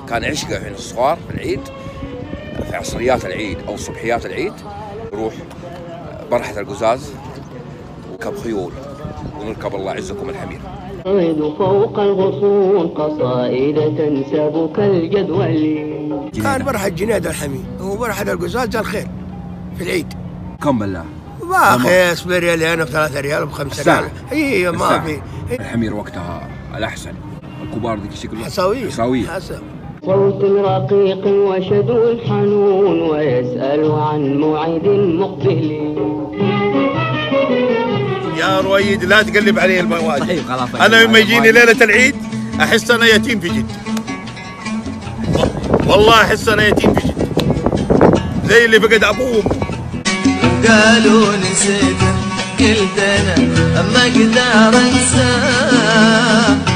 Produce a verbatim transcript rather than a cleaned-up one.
كان عشقه احنا الصغار في العيد، في عصريات العيد او صبحيات العيد نروح برحة القزاز وكب خيول ونركب الله يعزكم الحمير. صيد فوق الغصون قصائد تنسب كالجدول. كان برحة جنيد الحمير وبرحة القزاز الخيل في العيد. كم بالله؟ ما خيس بريالين بثلاثة ريال بخمسة ريال. اي ما في. الحمير وقتها الأحسن، الكبار ذيك شكله حصاوية حصاوية. صوت رقيق وشدو حنون ويسأل عن موعد مقبل. يا رويد لا تقلب علي المواجع. أنا لما يجيني ليلة العيد أحس أنا يتيم في جد، والله أحس أنا يتيم في جد زي اللي فقد أبوه. قالوا نسيته قلت أنا أما أقدر أنساه.